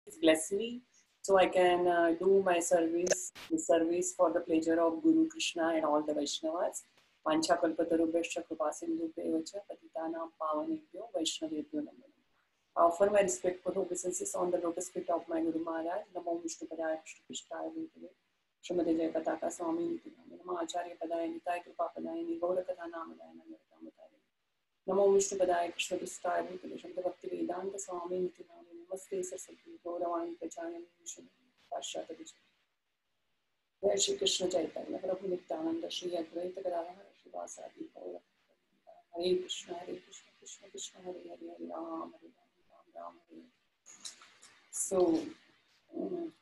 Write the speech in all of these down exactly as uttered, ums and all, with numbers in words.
bless me so I can uh, do my service, the service for the pleasure of Guru Krishna and all the Vaishnavas. Pancha kalpatarubhesha krupasindhubheva cha patitanam pavanebhyo Vaishnavebhyo namo. I offer my respectful obeisances on the lotus feet of my Guru Maharaj. Namo Vishnu Padaya Vishnu Krishnaya Bhutale Srimati Jaya Pataka Swami Nityam Namo Acharya Padaya Nitai Kripa Padaya Gaura Katha Namadaya Namatamataye Namo Vishnu Padaya Krishna Krishnaya Bhutale Srimati Bhakti Vedanta Swami Nityam Namaste Saraswati Gauravani Prachayami Vishnu Pashyata Vijay Jai Shri Krishna Chaitanya Prabhu Nityananda Shri Advaita Gadadhara Shri Vasadi Gaura Hare Krishna Hare Krishna Krishna Krishna Hare Hare Hare Ram Hare Ram Ram Hare. So um,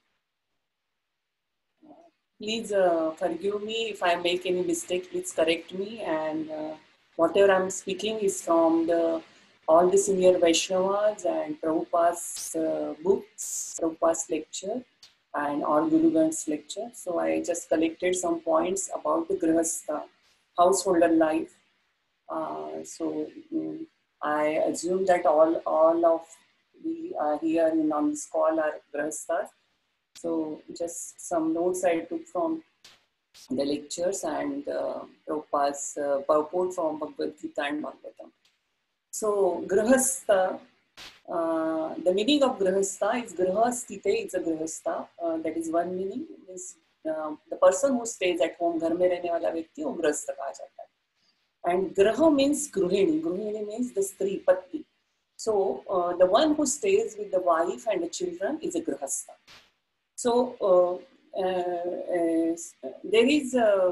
uh, please uh, forgive me if I make any mistake. Please correct me, and uh, whatever I'm speaking is from the all the senior Vaishnavas and Prabhupada's uh, books, Prabhupada's lecture, and all Guru Granth's lecture. So I just collected some points about the Grihastha, householder life. Uh, so um, I assume that all all of we are here in on this call are Grihasthas. So just some notes I took from the lectures and uh, Prabhupada's uh, purport from Bhagavad Gita and Bhagavatam. So Grihastha, uh, the meaning of Grihastha is Griha Sthite, it's a Grihastha. Uh, that is one meaning. Means uh, the person who stays at home, घर में रहने वाला व्यक्ति वो गृहस्थ कहा जाता है. And Graha means Gruhini. Gruhini means the Stri, Patni. So uh, the one who stays with the wife and the children is a Grihastha. So uh, uh, uh, there is a,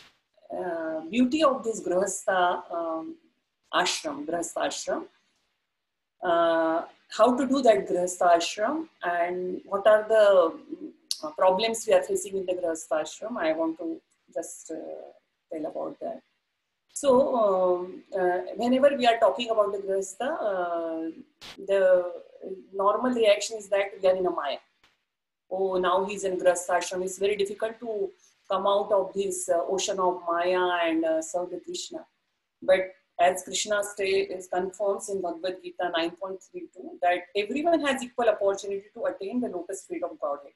a beauty of this Grihastha um, ashram, Grihastha ashram. Uh, how to do that Grihastha ashram and what are the uh, problems we are facing in the Grihastha ashram. I want to just uh, tell about that. So, um, uh, whenever we are talking about the Grihastha, uh, the normal reaction is that we are in a Maya. Oh, now he's in Grihastha ashram. It's very difficult to come out of this uh, ocean of Maya and uh, serve the Krishna. But as Krishna states, confirms in Bhagavad Gita nine point three two, that everyone has equal opportunity to attain the lotus feet of Godhead.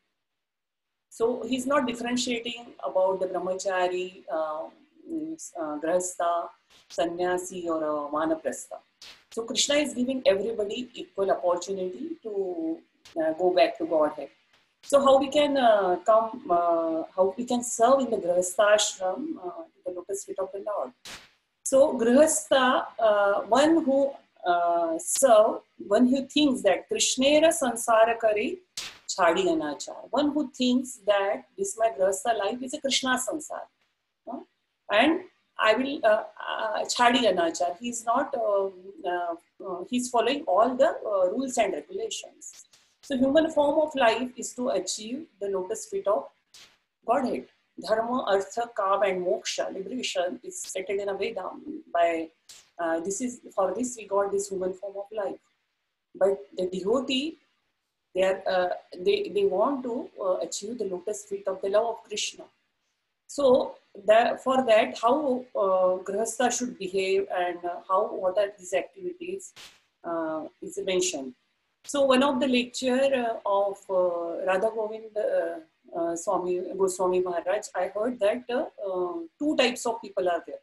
So he's not differentiating about the brahmachari, uh, uh, grahastha, sannyasi or uh, vanaprastha. So Krishna is giving everybody equal opportunity to uh, go back to Godhead. So how we can uh, come, uh, how we can serve in the grahastha ashram, uh, the lotus feet of the Lord. So grihastha, uh, one who uh, serve, one who thinks that Krishnera sansara kare chhadi anachar, one who thinks that this my grihastha life is a Krishna sansar, uh, and I will uh, uh, chhadi anachar. He is not, uh, uh, uh, he is following all the uh, rules and regulations. So human form of life is to achieve the lotus feet of Godhead. Dharma, Artha, Kam and Moksha, liberation is stated in a Veda. By uh, this is for this we got this human form of life. But the devotee, they are uh, they they want to uh, achieve the lotus feet of the love of Krishna. So that for that, how uh, Grihastha should behave and uh, how what are these activities uh, is mentioned. So one of the lecture uh, of uh, Radha Govind. Uh, Uh, Swami Goswami Maharaj, I heard that uh, uh, two types of people are there.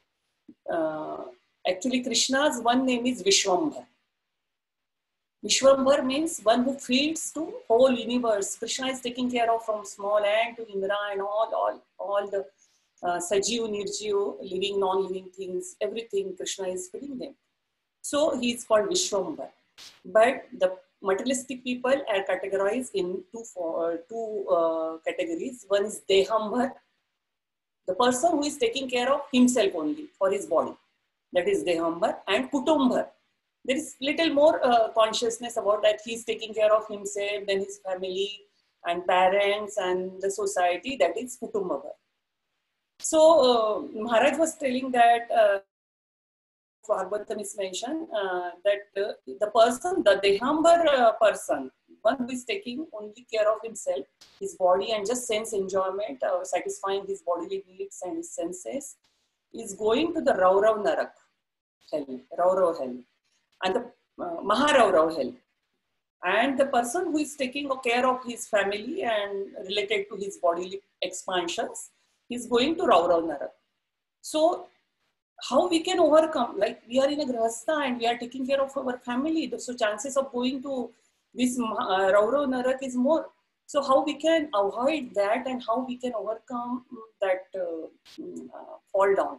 Uh, actually, Krishna's one name is Vishwambhar. Vishwambhar means one who feeds to whole universe. Krishna is taking care of from small ant to Indra and all, all, all the uh, Sajiv, Nirjiv, living, non-living things, everything Krishna is feeding them. So he is called Vishwambhar. But the materialistic people are categorized in two, uh, two uh, categories. One is Dehambhar, the person who is taking care of himself only for his body. That is Dehambhar. And Kutumbhar. There is little more uh, consciousness about that. He is taking care of himself, then his family and parents and the society. That is Kutumbhar. So uh, Maharaj was telling that uh, Bhagavatam is mentioned uh, that uh, the person, the Dehambhar uh, person, one who is taking only care of himself, his body and just sense enjoyment, uh, satisfying his bodily needs and his senses, is going to the Raurav Narak, hell, Raurav hell, and the uh, Maharaurav hell. And the person who is taking care of his family and related to his bodily expansions, he's going to Raurav Narak. So how we can overcome, like we are in a grahastha and we are taking care of our family, so chances of going to this uh, Raurav Narak is more. So how we can avoid that and how we can overcome that uh, uh, fall down.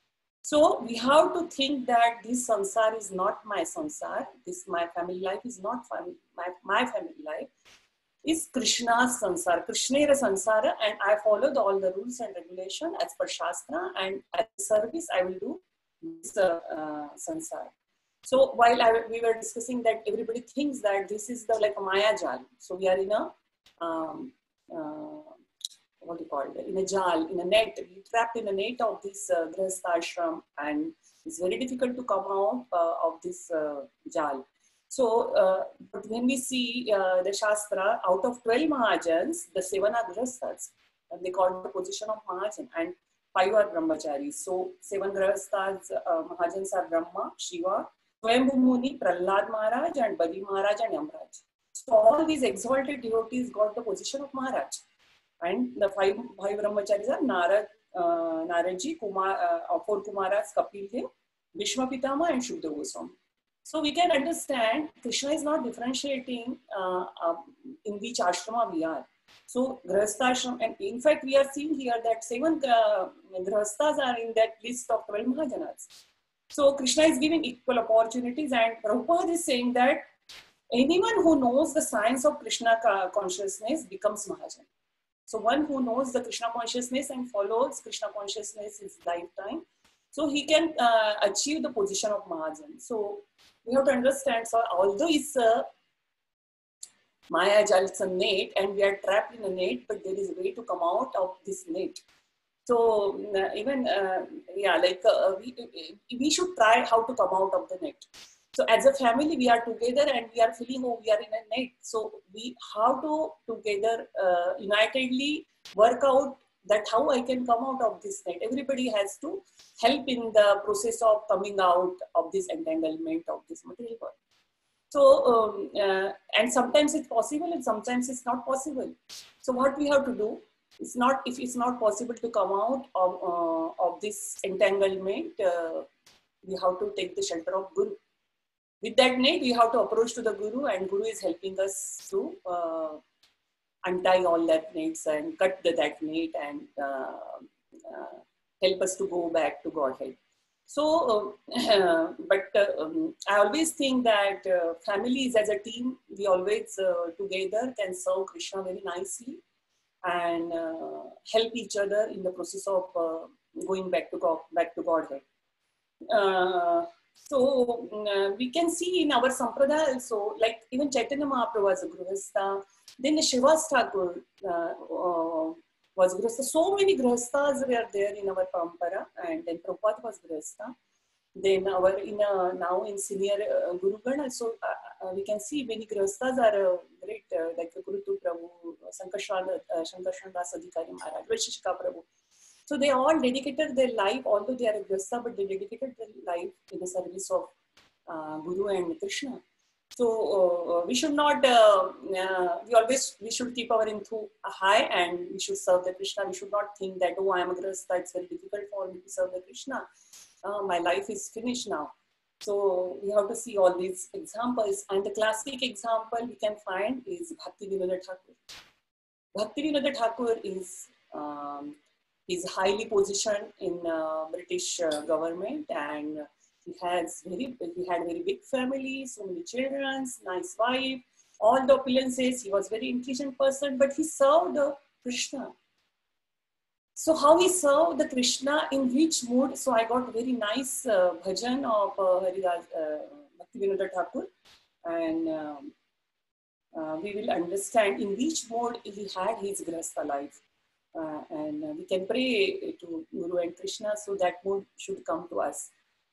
So we have to think that this sansar is not my sansar, this my family life is not fam my, my family life, is Krishna's sansar, Krishnera sansara, and I follow the, all the rules and regulation as per Shastra, and as service I will do this uh, uh, sansar. So while I, we were discussing that everybody thinks that this is the like a Maya Jal. So we are in a, um, uh, what do you call it, in a jal, in a net, we trapped in a net of this uh, grahastha ashram, and it's very difficult to come out uh, of this uh, jal. So, uh, but when we see uh, the Shastra, out of twelve Mahajans, the seven are grahasthas, and they call the position of Mahajan, and five are brahmacharis. So, seven grahasthas, uh, Mahajans are Brahma, Shiva, Swayambhu Muni, Prahlad Maharaj, and Bali Maharaj, and Yamraj. So, all these exalted devotees got the position of Maharaj. And the five, five brahmacharis are Narad, uh, Naradji, Kumar, uh, four Kumaras, Kapil Dev, Bhishma Pitama, and Shukdev Goswami. So we can understand Krishna is not differentiating uh, uh, in which ashrama we are. So grahastha ashram, and in fact we are seeing here that seven uh, grahasthas are in that list of twelve Mahajanas. So Krishna is giving equal opportunities, and Prabhupada is saying that anyone who knows the science of Krishna consciousness becomes Mahajan. So one who knows the Krishna consciousness and follows Krishna consciousness his lifetime, so he can uh, achieve the position of Mahajan. So we have to understand, so although it's a Maya Jal, it's a net and we are trapped in a net, but there is a way to come out of this net. So uh, even, uh, yeah, like uh, we, we should try how to come out of the net. So as a family, we are together and we are feeling, oh, we are in a net. So we have to together uh, unitedly work out that how I can come out of this net. Everybody has to help in the process of coming out of this entanglement of this material world. So, um, uh, and sometimes it's possible and sometimes it's not possible. So what we have to do is not, if it's not possible to come out of, uh, of this entanglement, uh, we have to take the shelter of Guru. With that net, we have to approach to the Guru, and Guru is helping us to uh, untie all that nets and cut the, that net and uh, uh, help us to go back to Godhead. So, uh, but uh, um, I always think that uh, families as a team, we always uh, together can serve Krishna very nicely and uh, help each other in the process of uh, going back to God, back to Godhead. Uh, so uh, we can see in our sampradaya also, like even Chaitanya Mahaprabhu was a grahastha, then Srivas Thakur uh, uh, was grahastha. So many grahasthas were there in our parampara, and then Prabhupada was grahastha. Then our in a, now in senior uh, Guru Gana, so uh, uh, we can see many grahasthas are uh, great, uh, like Gurutu Prabhu, Sankarshan Das Adhikari Maharaj, Vishishika Prabhu. So they all dedicated their life, although they are a grahastha, but they dedicated their life in the service of uh, Guru and Krishna. So uh, we should not, uh, uh, we always, we should keep our enthu high and we should serve the Krishna. We should not think that, oh, I am a grahastha, it's very difficult for me to serve the Krishna. Uh, my life is finished now. So we have to see all these examples. And the classic example we can find is Bhaktivinoda Thakur. Bhaktivinoda Thakur is, um, is highly positioned in uh, British uh, government, and he has very, he had very big family, so many children, nice wife, all the opulences. He was very intelligent person, but he served the Krishna. So how he served the Krishna, in which mood? So I got very nice uh, bhajan of uh, Haridas, uh, Bhaktivinoda Thakur, and um, uh, we will understand in which mode he had his grahastha life. Uh, and uh, we can pray to Guru and Krishna, so that mood should come to us.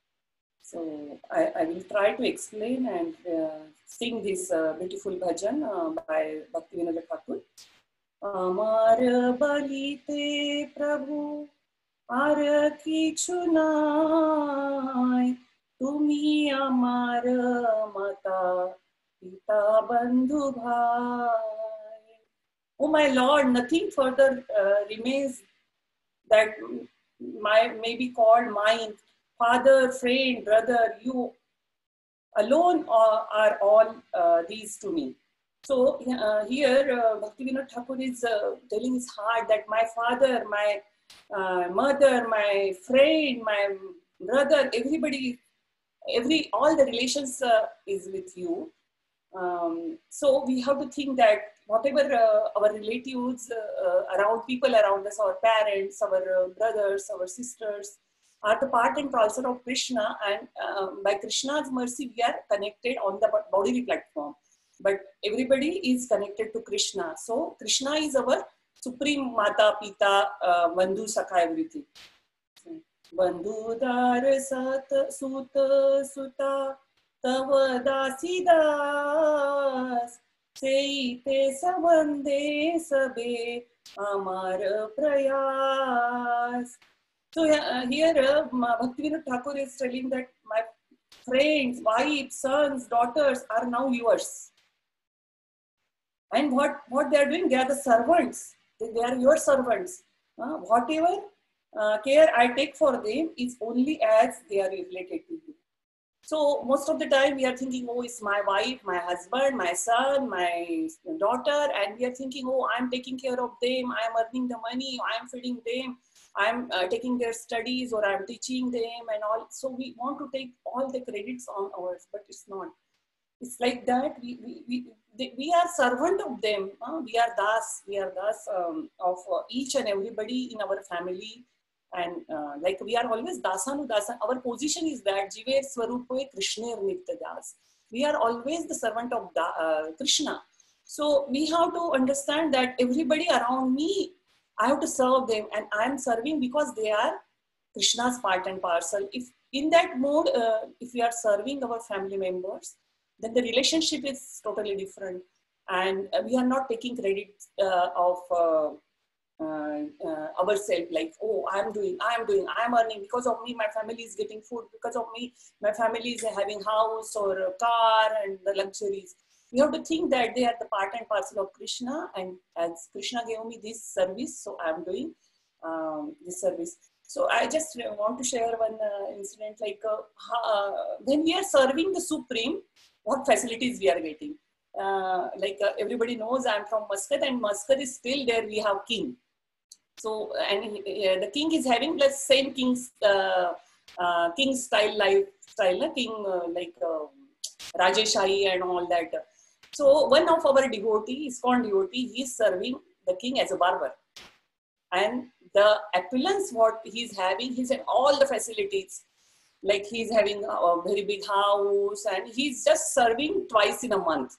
So I, I will try to explain and uh, sing this uh, beautiful bhajan uh, by Bhaktivinoda Thakur. Amar balite Prabhu ar kichu nai, tumi amar mata pita bandhu bhai. Oh my Lord, nothing further uh, remains that my may be called mine. Father, friend, brother, you alone are, are all uh, these to me. So uh, here uh, Bhaktivinoda Thakur is uh, telling his heart that my father, my uh, mother, my friend, my brother, everybody, every all the relations uh, is with you. Um, so we have to think that whatever uh, our relatives uh, uh, around, people around us, our parents, our uh, brothers, our sisters, are the part and parcel of Krishna, and uh, by Krishna's mercy we are connected on the bodily platform. But everybody is connected to Krishna. So Krishna is our supreme Mata, Pita, uh, Bandhu, Sakha, everything. Bandhu, Dar, Sat, Suta, Suta, Tava, Dasi, Das, Seite, Sabande, Sabe, Amar, Prayas. So uh, here uh, Bhaktivinoda Thakur is telling that my friends, wives, sons, daughters are now yours. And what, what they are doing, they are the servants. They, they are your servants. Uh, whatever uh, care I take for them is only as they are related to you. So most of the time we are thinking, oh, it's my wife, my husband, my son, my daughter. And we are thinking, oh, I'm taking care of them. I'm earning the money. I'm feeding them. I'm uh, taking their studies, or I'm teaching them and all. So we want to take all the credits on ours, but it's not. It's like that. We, we, we, they, we are servant of them. Uh, we are das. We are das um, of uh, each and everybody in our family. And uh, like we are always dasanu dasan. Our position is that Jiver Swarupe Krishner Nitya Das. We are always the servant of da, uh, Krishna. So we have to understand that everybody around me, I have to serve them, and I am serving because they are Krishna's part and parcel. If in that mode, uh, if we are serving our family members, then the relationship is totally different, and uh, we are not taking credit uh, of uh, uh, uh, ourselves, like, oh, I am doing, I am doing, I am earning, because of me, my family is getting food, because of me, my family is having house or a car and the luxuries. We have to think that they are the part and parcel of Krishna, and as Krishna gave me this service, so I am doing um, this service. So I just want to share one uh, incident, like uh, uh, when we are serving the Supreme, what facilities we are getting. Uh, like uh, everybody knows I'm from Muscat, and Muscat is still there, we have king. So, and uh, the king is having the same king's, uh, uh, king style lifestyle, king uh, like uh, Rajeshai and all that. So one of our devotee, ISKCON devotee, he is serving the king as a barber. And the opulence what he's having, he's having all the facilities. Like he's having a very big house, and he's just serving twice in a month.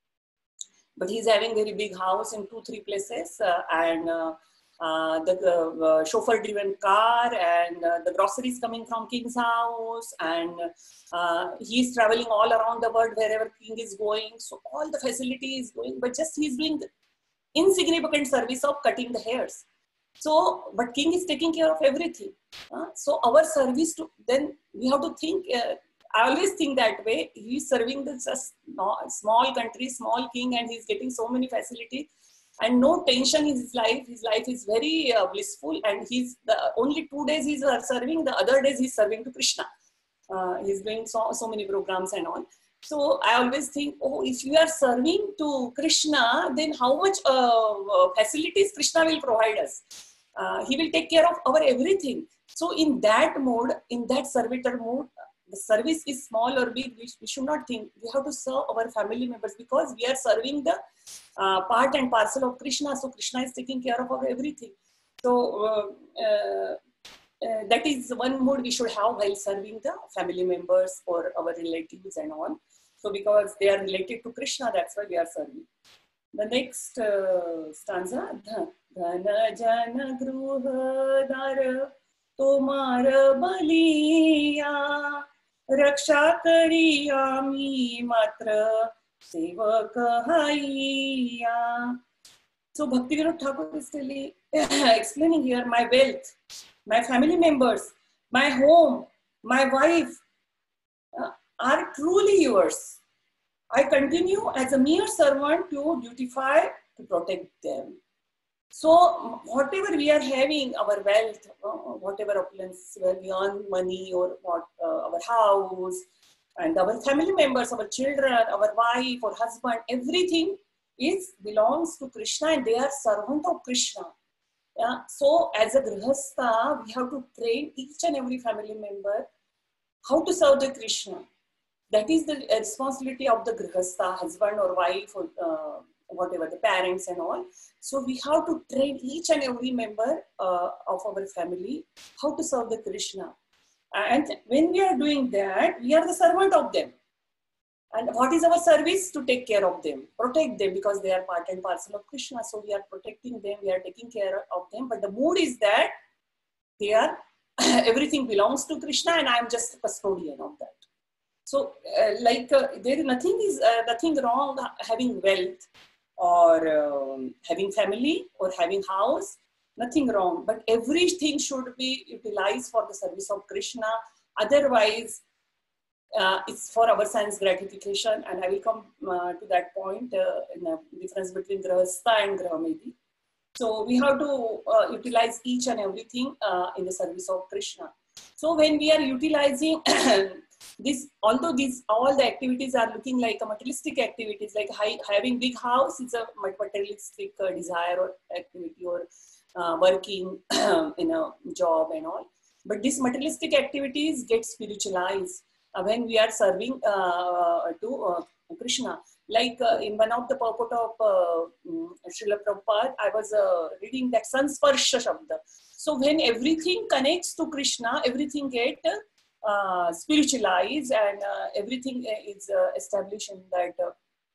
But he's having very big house in two, three places, uh, and uh, uh, the uh, chauffeur-driven car, and uh, the groceries coming from king's house, and uh, he's traveling all around the world wherever king is going. So all the facility is going, but just he's doing the insignificant service of cutting the hairs. So, but king is taking care of everything. Uh, so our service to, then we have to think, uh, I always think that way. He's serving the just small country, small king, and he's getting so many facilities and no tension in his life. His life is very uh, blissful, and he's the only two days he's serving, the other days he's serving to Krishna. Uh, he's doing so, so many programs and all. So I always think, oh, if you are serving to Krishna, then how much uh, facilities Krishna will provide us. Uh, he will take care of our everything. So in that mode, in that servitor mode, the service is small or big, we, we should not think. We have to serve our family members, because we are serving the uh, part and parcel of Krishna. So Krishna is taking care of our everything. So uh, uh, uh, that is one mode we should have while serving the family members or our relatives and all. So because they are related to Krishna, that's why we are serving. The next uh, stanza, Dhana Jana Gruha Dara Tomar Baliya Raksha Kariyami Matra Sevaka Haiya. So Bhaktivinoda Thakur is telling, explaining here, my wealth, my family members, my home, my wife uh, are truly yours. I continue as a mere servant to dutify, to protect them. So whatever we are having, our wealth, uh, whatever opulence, where we earn money or what, uh, our house, and our family members, our children, our wife or husband, everything is belongs to Krishna, and they are servant of Krishna. Yeah? So as a grihastha, we have to train each and every family member how to serve the Krishna. That is the responsibility of the grihastha, husband or wife or uh, whatever, the parents and all. So we have to train each and every member uh, of our family how to serve the Krishna. And when we are doing that, we are the servant of them. And what is our service? To take care of them, protect them, because they are part and parcel of Krishna. So we are protecting them, we are taking care of them. But the mood is that they are, everything belongs to Krishna and I am just a custodian of that. So uh, like uh, there is nothing is uh, nothing wrong having wealth or um, having family or having house, nothing wrong. But everything should be utilized for the service of Krishna. Otherwise, uh, it's for our sense gratification. And I will come uh, to that point uh, in the difference between Grihastha and Grahamedi. So we have to uh, utilize each and everything uh, in the service of Krishna. So when we are utilizing this, although these all the activities are looking like a materialistic activities, like high, having big house is a materialistic uh, desire or activity, or uh, working in a job and all. But these materialistic activities get spiritualized uh, when we are serving uh, to uh, Krishna. Like uh, in one of the purport of uh, Srila Prabhupada, I was uh, reading that Sansparsha Shabda. So when everything connects to Krishna, everything get uh, spiritualized, and uh, everything is uh, established in that uh,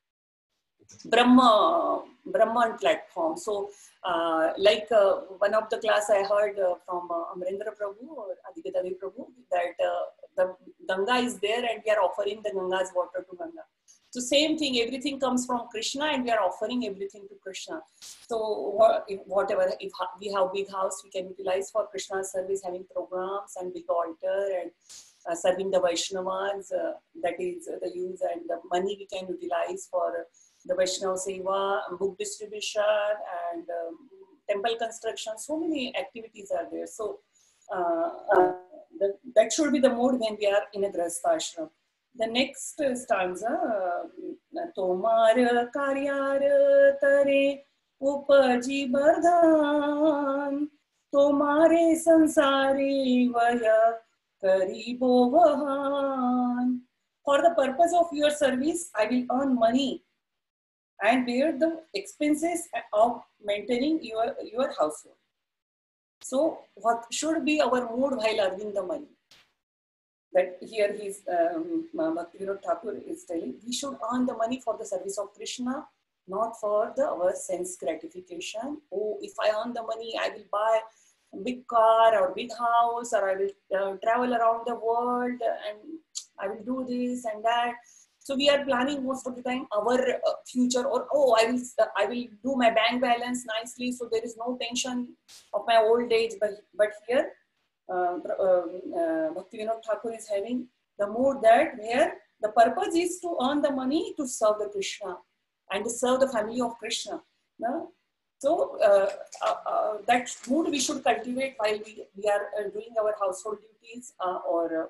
Brahma, Brahman platform. So uh, like uh, one of the class I heard uh, from uh, Amarendra Prabhu or Adhikatavi Prabhu, that uh, the Ganga is there and we are offering the Ganga's water to Ganga. So same thing, everything comes from Krishna and we are offering everything to Krishna. So whatever, if we have big house, we can utilize for Krishna's service, having programs and big altar and uh, serving the Vaishnavas, uh, that is uh, the use, and the money we can utilize for the Vaishnava Seva, book distribution and um, temple construction. So many activities are there. So uh, uh, the, that should be the mode when we are in a Grihastha ashram. The next stanza, Tomar karyar tare upaji bardhan, Tomare sansari vaya karibo vahan. For the purpose of your service, I will earn money and bear the expenses of maintaining your, your household. So what should be our mood while earning the money? That here his um, Bhaktivinoda Thakur is telling, we should earn the money for the service of Krishna, not for the our sense gratification. Oh, if I earn the money, I will buy a big car or big house, or I will uh, travel around the world and I will do this and that. So we are planning most of the time our uh, future, or oh, I will uh, I will do my bank balance nicely, so there is no tension of my old age. But but here. Uh, uh, uh, Bhaktivinoda Thakur is having the mood that where the purpose is to earn the money to serve the Krishna and to serve the family of Krishna. No? So uh, uh, uh, that mood we should cultivate while we, we are uh, doing our household duties uh, or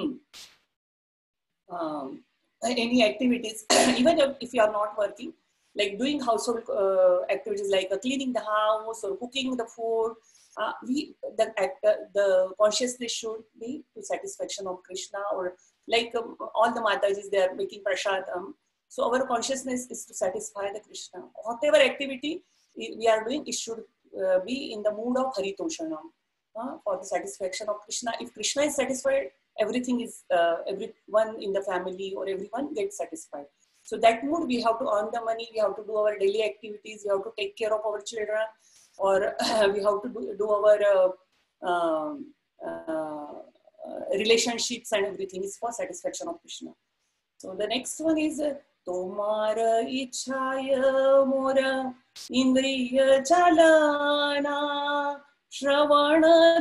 uh, um, any activities, even if you are not working, like doing household uh, activities like uh, cleaning the house or cooking the food. Uh, we the uh, the consciousness should be to satisfaction of Krishna, or like um, all the Matajis, they are making prasadam. So our consciousness is to satisfy the Krishna. Whatever activity we are doing, it should uh, be in the mood of Haritoshanam uh, for the satisfaction of Krishna. If Krishna is satisfied, everything is uh, everyone in the family or everyone gets satisfied. So that mood, we have to earn the money, we have to do our daily activities, we have to take care of our children, or uh, we have to do, do our uh, um, uh, relationships, and everything is for satisfaction of Krishna. So the next one is Tomara ichhaya mora indriya chalana shravana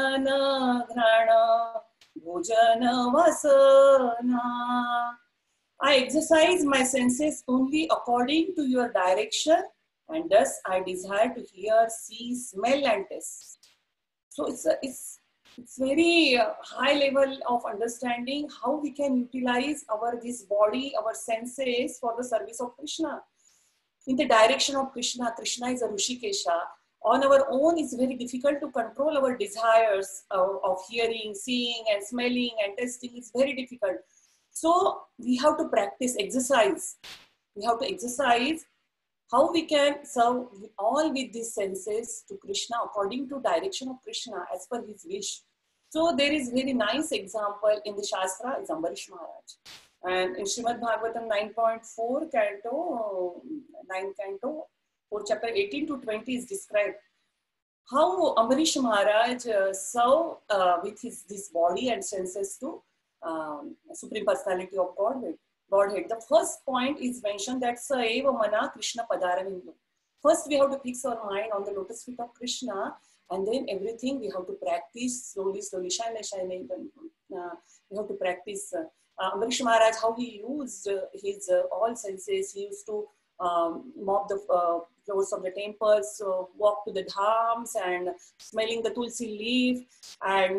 darshana grana bhojana vasana. I exercise my senses only according to your direction, and thus I desire to hear, see, smell, and taste. So it's a, it's it's very uh, high level of understanding how we can utilize our this body, our senses for the service of Krishna, in the direction of Krishna. Krishna is a Rishikesha. On our own, it's very difficult to control our desires of, of hearing, seeing, and smelling and tasting. It's very difficult. So we have to practice, exercise. We have to exercise how we can serve all with these senses to Krishna according to direction of Krishna as per his wish. So there is very nice example in the Shastra, is Ambarish Maharaj. And in Srimad Bhagavatam nine point four canto, nine canto, four chapter eighteen to twenty is described how Ambarish Maharaj uh, served uh, with his this body and senses to um, Supreme Personality of Godhead. Godhead. The first point is mentioned that Saeva Mana Krishna Padaravindu. First, we have to fix our mind on the lotus feet of Krishna, and then everything we have to practice slowly, slowly, shine, shine. Uh, we have to practice. Uh, Ambarish Maharaj, how he used uh, his uh, all senses. He used to um, mop the uh, floors of the temples, uh, walk to the dhams, and smelling the tulsi leaf, and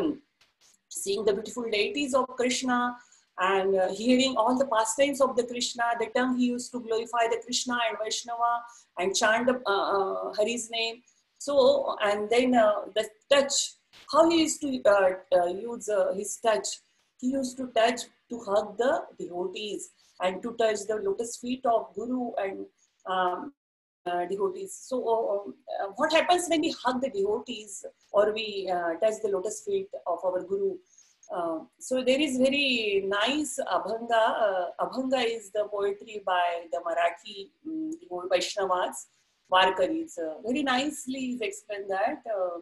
seeing the beautiful deities of Krishna, and uh, hearing all the pastimes of the Krishna. The tongue he used to glorify the Krishna and Vaishnava and chant the, uh, uh, Hari's name. So, and then uh, the touch, how he used to uh, uh, use uh, his touch. He used to touch, to hug the devotees and to touch the lotus feet of Guru and um, uh, devotees. So uh, what happens when we hug the devotees or we uh, touch the lotus feet of our Guru? Uh, so there is very nice Abhanga. Uh, Abhanga is the poetry by the Marathi um, Vaishnavas, Varkaris. Uh, very nicely is explained that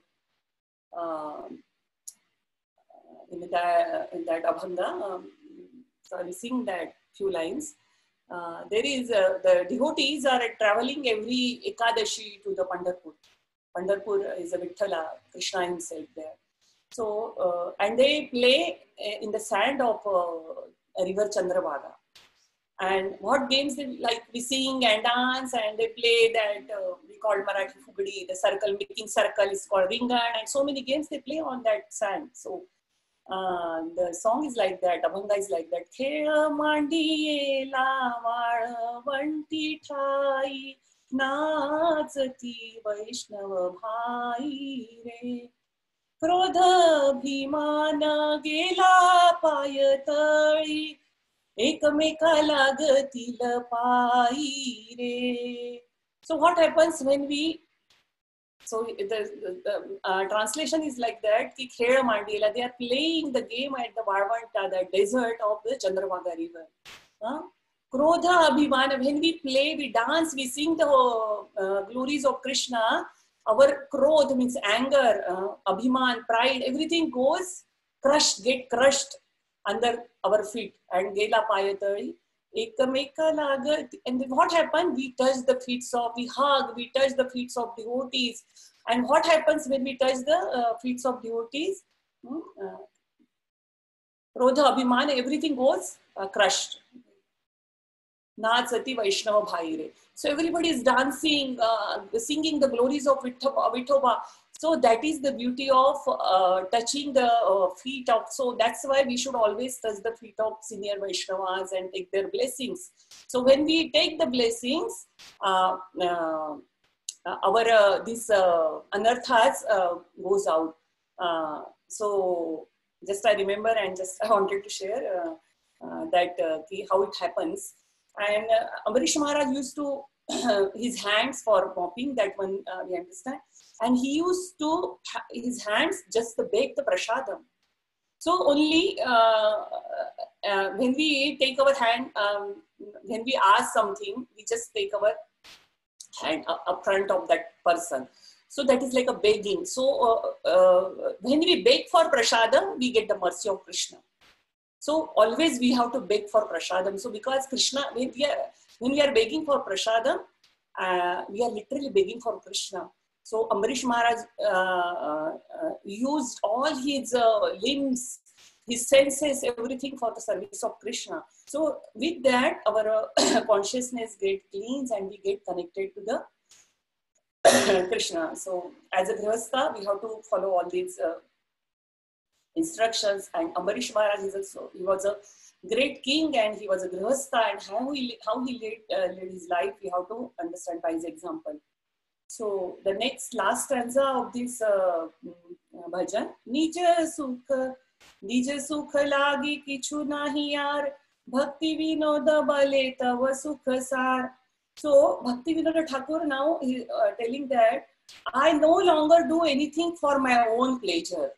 uh, uh, in, the, in that Abhanga. Um, so I will sing that few lines. Uh, there is uh, the devotees are traveling every Ekadashi to the Pandharpur. Pandharpur is a Vithala, Krishna himself there. So, uh, and they play in the sand of uh, river Chandrabhaga. And what games they like, we sing and dance, and they play that uh, we call Marathi Fugdi, the circle, making circle is called Ringan, and so many games they play on that sand. So, uh, the song is like that, Abhanga is like that. Khela mandiye la vanti thai nachati Vaishnava bhai re. क्रोध भीमान गेला पायतळी एकमेका लागतील पायी रे. So what happens when we, so the, the, the uh, translation is like that ki khela mandila, they are playing the game at the Varvanta, the desert of the Chandrabhaga river. Huh? Krodha abhimana, when we play, we dance, we sing the uh, glories of Krishna. Our krodh means anger, uh, abhiman, pride, everything goes crushed, get crushed under our feet. And gela payatari, ekameka laga. And then what happened? We touch the feet of, we hug, we touch the feet of devotees. And what happens when we touch the uh, feet of devotees? Hmm? Uh, krodha, abhiman, everything goes uh, crushed. Nachati Vaishnava bhai. So everybody is dancing, uh, singing the glories of Vithoba. So that is the beauty of uh, touching the uh, feet of. So that's why we should always touch the feet of senior Vaishnavas and take their blessings. So when we take the blessings, uh, uh, our uh, this uh, anarthas uh, goes out. Uh, so just I remember and just I wanted to share uh, uh, that uh, how it happens. And uh, Ambarish Maharaj used to, uh, his hands for mopping, that one uh, we understand. And he used to, his hands just to bake the prashadam. So only uh, uh, when we take our hand, um, when we ask something, we just take our hand up, up front of that person. So that is like a begging. So uh, uh, when we beg for prashadam, we get the mercy of Krishna. So always we have to beg for prashadam. So because Krishna, when we are, when we are begging for prashadam, uh, we are literally begging for Krishna. So Ambarish Maharaj uh, uh, used all his uh, limbs his senses, everything for the service of Krishna. So with that, our uh, consciousness gets cleansed and we get connected to the Krishna. So as a Grihastha, we have to follow all these uh, instructions. And Ambarish Maharaj is also, he was a great king and he was a Grihastha, and how he, how he led, uh, led his life, we have to understand by his example. So the next last stanza of this uh, bhajan, Nija Sukha, Nija Sukha lagi kichu nahi yaar, Bhakti Vinoda bale tava sukha sar. So Bhakti Vinoda Thakur now is uh, telling that I no longer do anything for my own pleasure.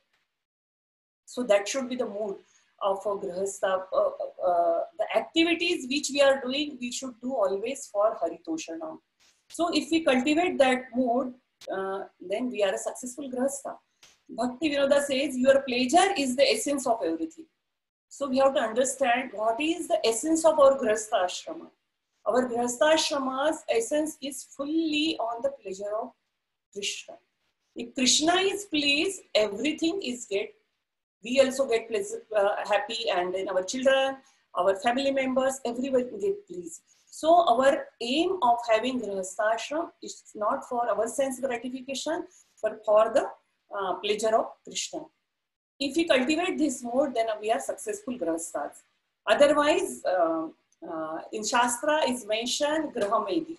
So that should be the mood of a Grihastha. Uh, uh, the activities which we are doing, we should do always for Haritoshanam. So if we cultivate that mood, uh, then we are a successful Grihastha. Bhakti Vinoda says your pleasure is the essence of everything. So we have to understand what is the essence of our Grihastha Ashrama. Our Grihastha Ashrama's essence is fully on the pleasure of Krishna. If Krishna is pleased, everything is get. We also get pleasure, uh, happy, and then our children, our family members, everyone get pleased. So our aim of having Grihastha Ashram is not for our sense gratification, but for the uh, pleasure of Krishna. If we cultivate this mode, then we are successful Grihasthas. Otherwise, uh, uh, in Shastra is mentioned Grahamedi.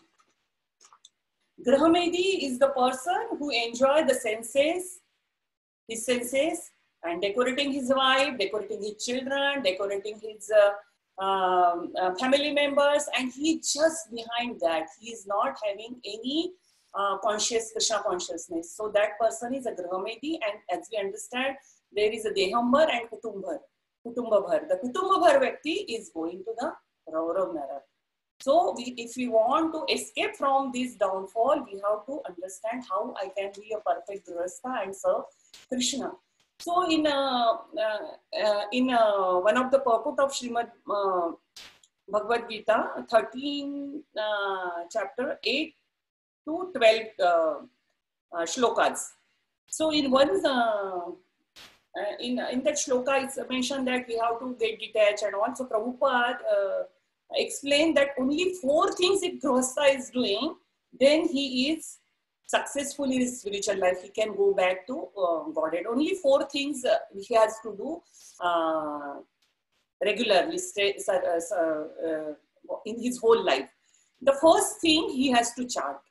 Grahamedi is the person who enjoys the senses, his senses, and decorating his wife, decorating his children, decorating his uh, Um, uh, family members, and he just behind that, he is not having any uh, conscious Krishna consciousness. So that person is a Grahamedi, and as we understand, there is a Dehambar and Kutumbhar. Kutumbabhar. The Kutumbabhar Vyakti is going to the Raurav Narak. So we, if we want to escape from this downfall, we have to understand how I can be a perfect Grihastha and serve Krishna. So in uh, uh, uh, in uh, one of the purport of Srimad uh, Bhagavad Gita, thirteen uh, chapter eight to twelve uh, uh, shlokas. So in one uh, uh, in in that shloka, it's mentioned that we have to get detached, and also Prabhupada uh, explained that only four things if Grihastha is doing, then he is successful in his spiritual life. He can go back to uh, Godhead. Only four things uh, he has to do uh, regularly stay, uh, uh, in his whole life. The first thing, he has to chant.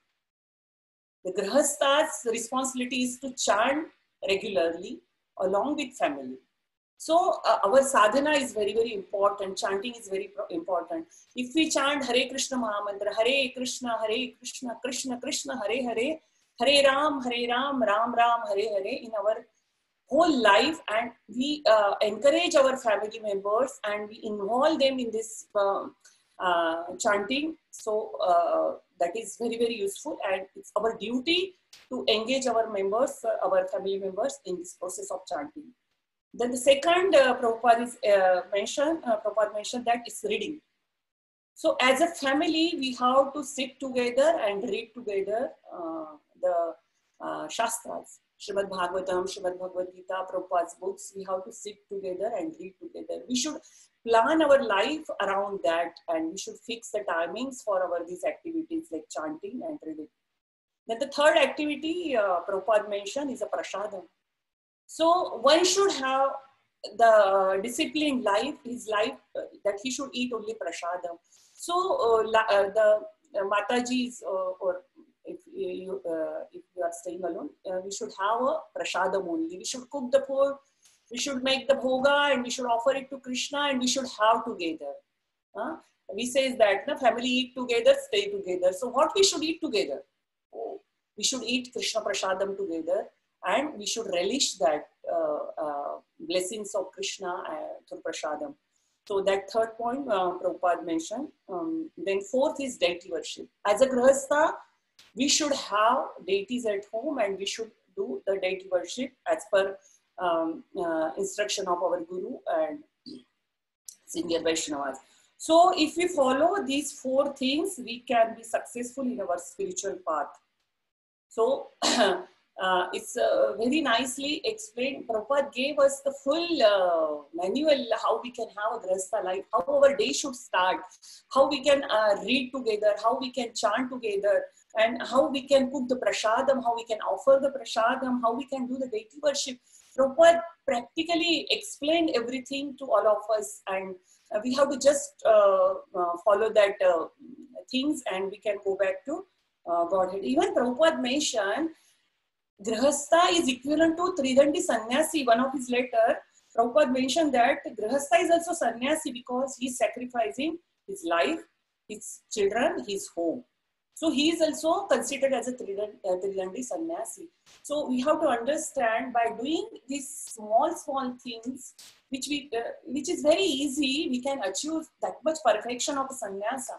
The Grihastha's responsibility is to chant regularly along with family. So uh, our sadhana is very, very important. Chanting is very important. If we chant Hare Krishna Mahamantra, Hare Krishna, Hare Krishna, Krishna Krishna, Hare Hare, Hare Ram, Hare Ram, Ram Ram, Hare Hare in our whole life, and we uh, encourage our family members and we involve them in this uh, uh, chanting. So uh, that is very, very useful, and it's our duty to engage our members, uh, our family members in this process of chanting. Then the second uh, Prabhupada is uh, mentioned, uh, Prabhupada mentioned that it's reading. So as a family, we have to sit together and read together uh, the uh, Shastras, Srimad Bhagavatam, Srimad Bhagavad Gita, Prabhupada's books. We have to sit together and read together. We should plan our life around that, and we should fix the timings for our these activities like chanting and reading. Then the third activity uh, Prabhupada mentioned is a prasadam. So one should have the disciplined life, his life, uh, that he should eat only prasadam. So uh, la, uh, the uh, Mataji's uh, or if you, uh, if you are staying alone, uh, we should have a prasadam only. We should cook the food, we should make the bhoga, and we should offer it to Krishna, and we should have together. Uh, we say that the family eat together, stay together. So what we should eat together? Oh, we should eat Krishna prasadam together, and we should relish that uh, uh, blessings of Krishna uh, through prasadam. So that third point uh, Prabhupada mentioned. Um, then fourth is deity worship. As a Grihastha, we should have deities at home, and we should do the deity worship as per um, uh, instruction of our Guru and senior Vaishnavas. So if we follow these four things, we can be successful in our spiritual path. So Uh, it's uh, very nicely explained. Prabhupada gave us the full uh, manual how we can have a Grihastha life, how our day should start, how we can uh, read together, how we can chant together, and how we can cook the prasadam, how we can offer the prasadam, how we can do the deity worship. Prabhupada practically explained everything to all of us, and uh, we have to just uh, uh, follow that uh, things, and we can go back to uh, Godhead. Even Prabhupada mentioned Grihastha is equivalent to Tridandi Sannyasi. One of his letter, Prabhupada mentioned that Grihastha is also Sannyasi because he is sacrificing his life, his children, his home. So he is also considered as a Tridandi Sannyasi. So we have to understand, by doing these small, small things, which we, uh, which is very easy, we can achieve that much perfection of a sannyasa.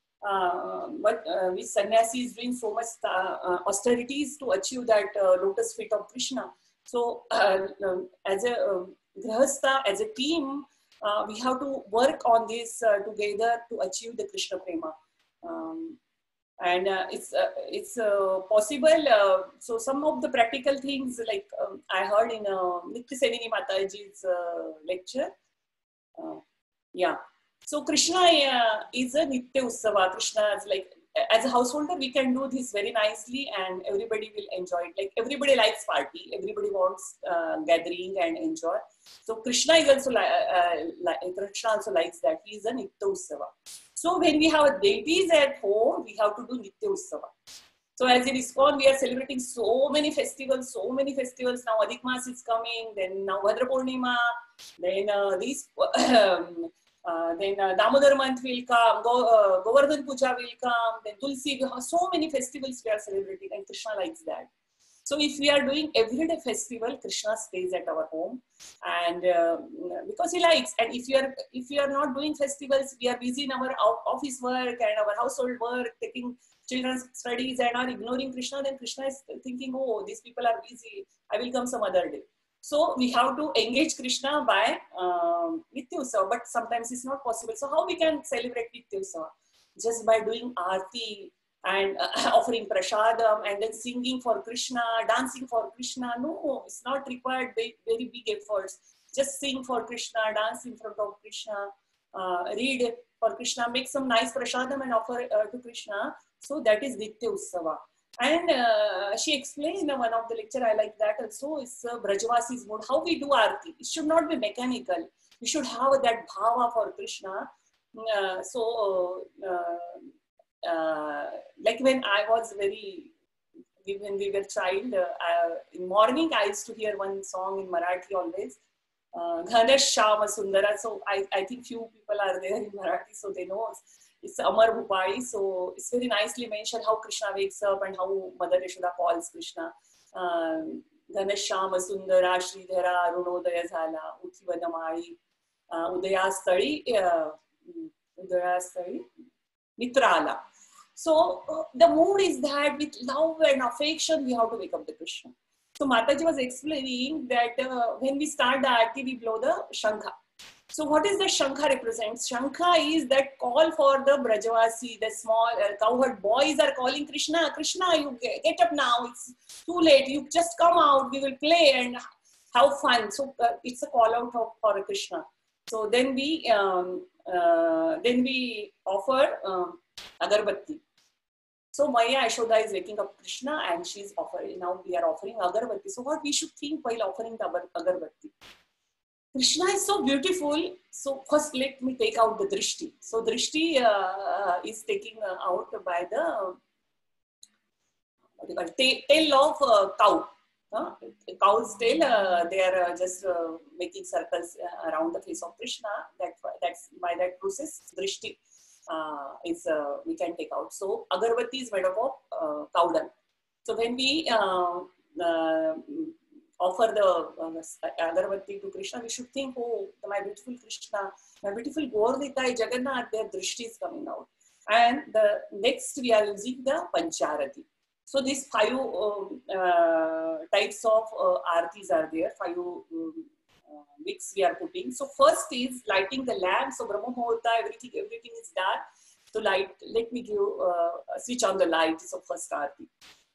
Uh, but uh, with sannyasi is doing so much uh, uh, austerities to achieve that uh, lotus feet of Krishna. So uh, um, as a uh, grihastha, as a team, uh, we have to work on this uh, together to achieve the Krishna prema. Um, and uh, it's uh, it's uh, possible. Uh, so some of the practical things, like um, I heard in uh, Nitya Senini Mataji's uh, lecture. Uh, yeah. So Krishna uh, is a Nitya Utsava. Krishna is like, as a householder, we can do this very nicely and everybody will enjoy it. Like everybody likes party, everybody wants uh, gathering and enjoy. So Krishna is also like, uh, like, Krishna also likes that. He is a Nitya Utsava. So when we have deities at home, we have to do Nitya Utsava. So as in ISKCON, we are celebrating so many festivals, so many festivals. Now Adhik Mas is coming, then now Bhadra Purnima, then uh, these, um, uh, then uh, Damodar month will come, Go, uh, Govardhan Puja will come, then Tulsi, we have so many festivals we are celebrating, and Krishna likes that. So if we are doing everyday festival, Krishna stays at our home, and uh, because he likes. And if you are if you are not doing festivals, we are busy in our office work and our household work, taking children's studies and are ignoring Krishna, then Krishna is thinking, oh, these people are busy, I will come some other day. So we have to engage Krishna by um, Nitya Utsava, but sometimes it's not possible. So how we can celebrate Nitya Utsava? Just by doing Aarti and uh, offering prasadam and then singing for Krishna, dancing for Krishna. No, it's not required very, very big efforts. Just sing for Krishna, dance in front of Krishna, uh, read for Krishna, make some nice prasadam and offer uh, to Krishna. So that is Nitya Utsava. And uh, she explained in one of the lecture, I like that also, is uh, Brajavasi's mood, how we do Aarti. It should not be mechanical. We should have that bhava for Krishna. Uh, so, uh, uh, like when I was very, when we were child, uh, uh, in morning I used to hear one song in Marathi always, Ghanash Shama Sundara. So I, I think few people are there in Marathi, so they know. It's Amar Bhupai, so it's very nicely mentioned how Krishna wakes up and how Mother Yashoda calls Krishna. Ghanash Shama Sundara Sridhara Arunodaya Zhala Uthivadamai Udayastari Udayastari Mitrala. So uh, the mood is that with love and affection we have to wake up the Krishna. So Mataji was explaining that uh, when we start the Aarti, we blow the Shankha. So what is the Shankha represents? Shankha is that call for the Brajavasi, the small uh, cowherd boys are calling Krishna, Krishna, you get, get up now, it's too late, you just come out, we will play and have fun. So uh, it's a call out of, for Krishna. So then we, um, uh, then we offer um, Agarbatti. So Maya Yashoda is waking up Krishna and she's offering, now we are offering Agarbatti. So what we should think while offering the Agarbatti? Krishna is so beautiful. So first let me take out the drishti. So drishti uh, is taking uh, out by the uh, tail of uh, cow. Uh, cow's tail, uh, they are uh, just uh, making circles uh, around the face of Krishna. That, that's by that process, drishti uh, is uh, we can take out. So agarbatti is made up of uh, cow dung. So when we uh, uh, offer the uh, agarbatti to Krishna, we should think, oh, my beautiful Krishna, my beautiful Gaur-Nitai Jagannath, their drishti is coming out. And the next we are using the Pancharati. So these five um, uh, types of uh, aartis are there, five um, uh, wicks we are putting. So first is lighting the lamp. So Brahma Muhurta, everything, everything is dark. So light, let me give, uh, switch on the light. So first aarti.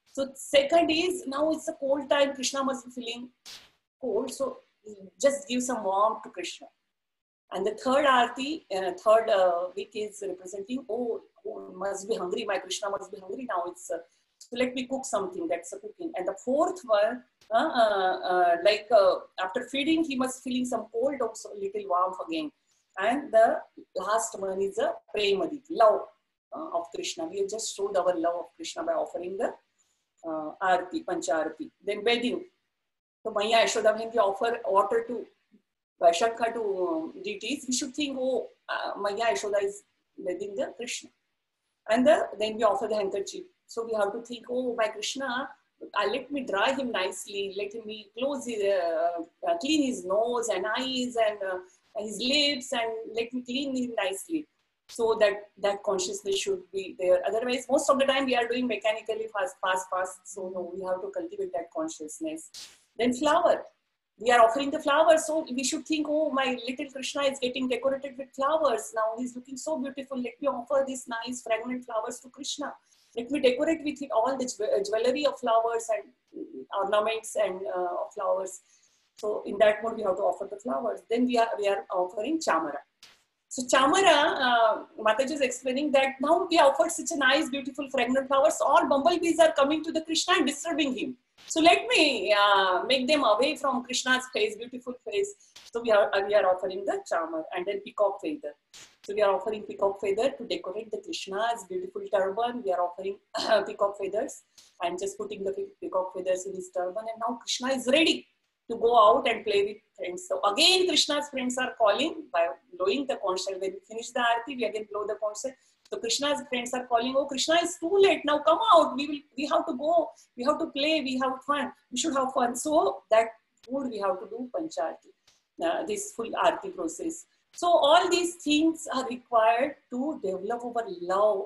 So second is, now it's a cold time, Krishna must be feeling cold, so just give some warmth to Krishna. And the third arti, uh, third uh, week is representing, oh, oh, must be hungry, my Krishna must be hungry now, it's uh, so let me cook something, that's a cooking. And the fourth one, uh, uh, uh, like uh, after feeding, he must feeling some cold, also little warmth again. And the last one is a Premadit, love uh, of Krishna. We have just showed our love of Krishna by offering the uh, Arti, Pancha Arti. Then bathing. So Maya Yashoda, when we offer water to Vaishakha to um, deities, we should think, oh, uh, Maya Yashoda is bathing the Krishna. And the, then we offer the handkerchief. So we have to think, oh, my Krishna, uh, let me dry him nicely, let me close his, uh, uh, clean his nose and eyes and uh, his lips, and let me clean him nicely. So that that consciousness should be there. Otherwise, most of the time we are doing mechanically, fast, fast, fast. So no, we have to cultivate that consciousness. Then flower. We are offering the flowers, so we should think, oh, my little Krishna is getting decorated with flowers. Now he's looking so beautiful. Let me offer these nice fragrant flowers to Krishna. Let me decorate with it all the jewelry of flowers and ornaments and uh, flowers. So in that mode, we have to offer the flowers. Then we are, we are offering chamara. So chamara, uh, Mataji is explaining that now we offered such a nice, beautiful, fragrant flowers. All bumblebees are coming to the Krishna and disturbing him. So let me uh, make them away from Krishna's face, beautiful face. So we are, we are offering the chamar, and then peacock feather. So we are offering peacock feather to decorate the Krishna's beautiful turban. We are offering uh, peacock feathers and just putting the peacock feathers in his turban. And now Krishna is ready to go out and play with friends. So again, Krishna's friends are calling by blowing the conch shell. When we finish the arati, we again blow the conch shell. So Krishna's friends are calling, oh, Krishna is too late, now come out, we will, we have to go, we have to play, we have fun, we should have fun. So that food we have to do Pancharti, uh, this full Arti process. So all these things are required to develop our love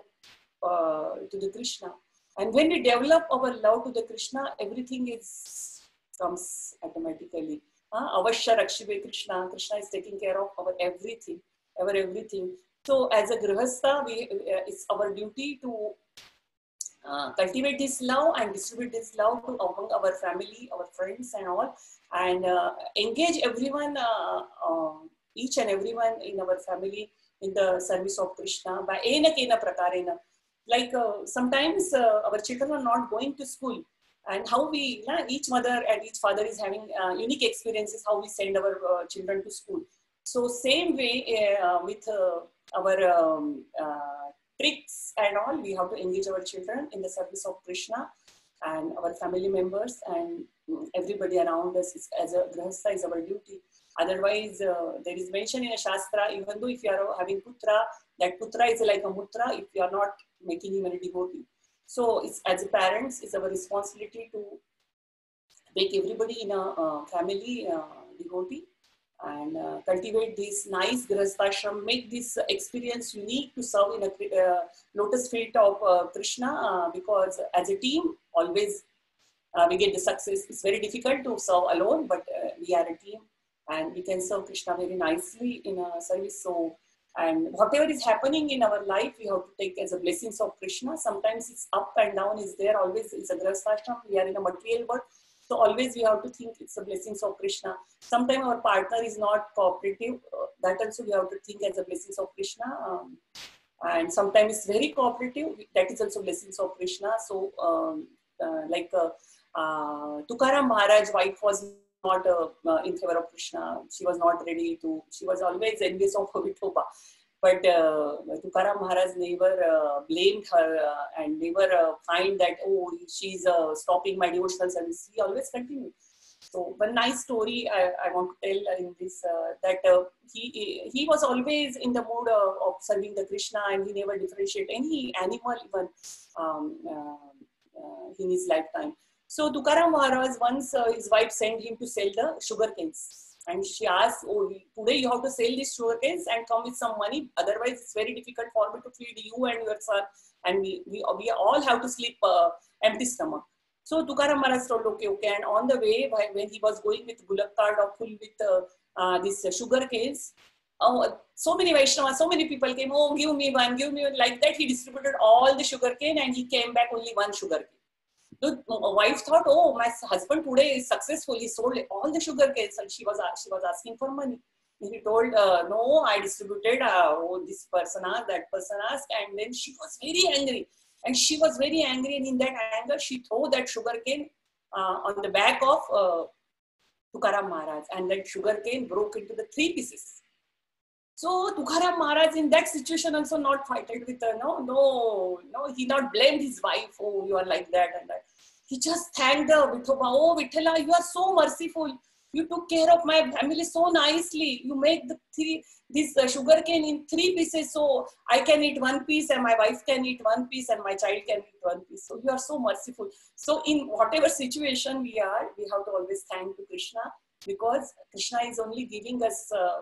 uh, to the Krishna. And when we develop our love to the Krishna, everything is comes automatically. Uh, Avashya Rakshibe Krishna, Krishna is taking care of our everything, our everything. So as a Grihastha, we, uh, it's our duty to uh, cultivate this love and distribute this love to among our family, our friends and all, and uh, engage everyone, uh, uh, each and everyone in our family in the service of Krishna by ena kena prakarena. Like uh, sometimes uh, our children are not going to school, and how we, uh, each mother and each father is having uh, unique experiences how we send our uh, children to school. So same way uh, with uh, our um, uh, tricks and all, we have to engage our children in the service of Krishna, and our family members and everybody around us is, as a Grihastha is our duty. Otherwise, uh, there is mention in a Shastra, even though if you are having putra, that putra is like a mutra if you are not making him a devotee. So it's, as a parents, it's our responsibility to make everybody in a uh, family uh, devotee, and uh, cultivate this nice Grihasthashram, make this experience unique to serve in a uh, lotus feet of uh, Krishna, uh, because as a team, always uh, we get the success. It's very difficult to serve alone, but uh, we are a team and we can serve Krishna very nicely in a service. So, and whatever is happening in our life, we have to take as a blessings of Krishna. Sometimes it's up and down is there, always it's a Grihasthashram. We are in a material world. So always we have to think it's the blessings of Krishna. Sometimes our partner is not cooperative. Uh, that also we have to think as a blessings of Krishna. Um, and sometimes it's very cooperative. That is also blessings of Krishna. So um, uh, like uh, uh, Tukaram Maharaj wife was not uh, uh, in favor of Krishna. She was not ready to. She was always envious of Vithoba. But uh, Tukaram Maharaj never uh, blamed her uh, and never uh, find that, oh, she's uh, stopping my devotional service. He always continued. So one nice story I, I want to tell in this, uh, that uh, he, he was always in the mood uh, of serving the Krishna, and he never differentiate any animal even um, uh, uh, in his lifetime. So Tukaram Maharaj, once uh, his wife sent him to sell the sugar canes. And she asked, oh, today you have to sell these sugar canes and come with some money. Otherwise, it's very difficult for me to feed you and your son. And we, we, we all have to sleep uh, empty stomach. So Tukaram Maharaj told, okay, okay. And on the way, when he was going with bullock cart or full with uh, uh, these uh, sugar canes, oh, so many Vaishnavas, so many people came, oh, give me one, give me one. Like that, he distributed all the sugar cane and he came back only one sugar cane. The wife thought, oh, my husband today is successful. He sold all the sugar canes, and she was she was asking for money. He told, uh, no, I distributed. Uh, oh, this person asked, that person asked, and then she was very angry. And she was very angry, and in that anger, she threw that sugar cane uh, on the back of uh, Tukaram Maharaj, and that sugar cane broke into the three pieces. So Tukaram Maharaj in that situation also not fighted with her. No, no, no. He not blamed his wife. Oh, you are like that and that. He just thanked the Vithoba. Oh, Vithala, you are so merciful. You took care of my family so nicely. You make the three this uh, sugar cane in three pieces, so I can eat one piece, and my wife can eat one piece, and my child can eat one piece. So you are so merciful. So in whatever situation we are, we have to always thank to Krishna, because Krishna is only giving us uh,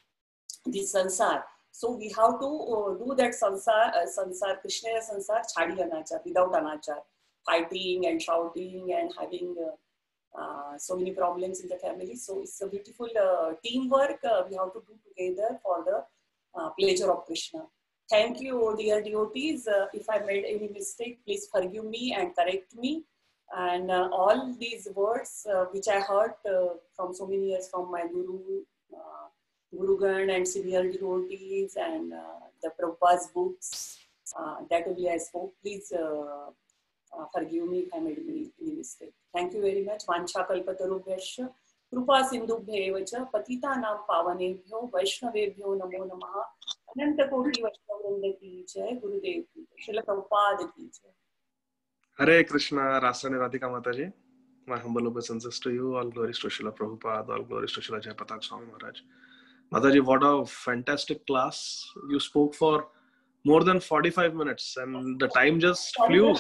this sansar. So we have to uh, do that sansar, uh, sansar, Krishna sansar, chhadi anachar, without anachar, fighting and shouting and having uh, uh, so many problems in the family. So it's a beautiful uh, teamwork uh, we have to do together for the uh, pleasure of Krishna. Thank you, dear devotees. Uh, if I made any mistake, please forgive me and correct me. And uh, all these words uh, which I heard uh, from so many years from my Guru, uh, Gurugan and senior devotees and uh, the Prabhupada's books, uh, that only I spoke. Please uh, uh, forgive me if I made any, any mistake. Thank you very much. Vancha kalpatarubhyascha कृपा सिंधुभ्येव च पतितानां पावनेभ्यो वैष्णवेभ्यो नमो नमः. अनंत कोटि वैष्णववृंद की जय. गुरुदेव की जय. श्रील प्रभुपाद की जय. Hare Krishna, Rasani Radhika Mataji. My humble obeisance to you. All glories to Srila Prabhupada. All glories to Srila Jayapatak Swami Maharaj. Mataji, what a fantastic class. You spoke for more than forty-five minutes and the time just flew.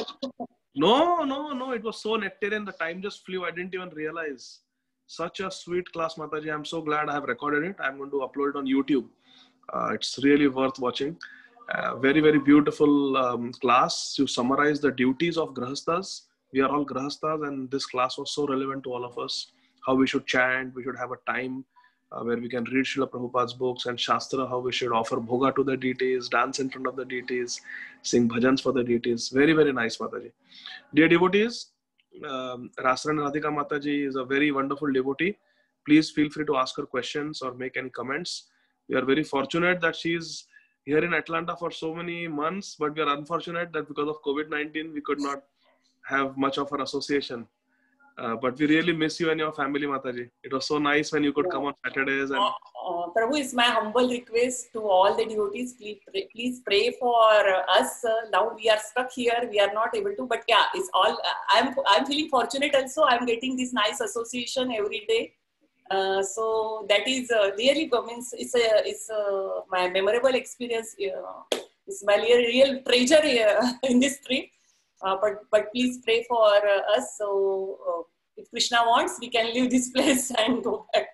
No, no, no. It was so nectarian. The time just flew. I didn't even realize. Such a sweet class, Mataji. I'm so glad I have recorded it. I'm going to upload it on YouTube. Uh, it's really worth watching. Uh, very, very beautiful um, class. You summarize the duties of Grahasthas. We are all Grahasthas, and this class was so relevant to all of us. How we should chant, we should have a time uh, where we can read Srila Prabhupada's books, and Shastra, how we should offer bhoga to the deities, dance in front of the deities, sing bhajans for the deities. Very, very nice, Mataji. Dear devotees, um, Rasran Radhika Mataji is a very wonderful devotee. Please feel free to ask her questions or make any comments. We are very fortunate that she is here in Atlanta for so many months, but we are unfortunate that because of COVID nineteen, we could not have much of an association. Uh, but we really miss you and your family, Mataji. It was so nice when you could yeah. come on Saturdays. And uh, uh, Prabhu, it's my humble request to all the devotees. Please pray, please pray for us. Uh, now we are stuck here. We are not able to. But yeah, it's all. Uh, I'm I'm feeling fortunate also. I'm getting this nice association every day. Uh, so that is uh, really means it's a it's a, my memorable experience. Uh, it's my real, real treasure uh, in this trip. Uh, but but please pray for uh, us. So uh, if Krishna wants, we can leave this place and go back.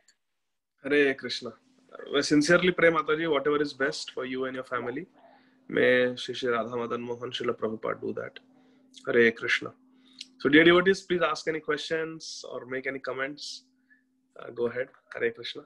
Hare Krishna. I sincerely pray, Mataji, whatever is best for you and your family. May Shri Shri Radha Madan Mohan Srila Prabhupada do that. Hare Krishna. So dear devotees, please ask any questions or make any comments. Uh, go ahead. Hare Krishna.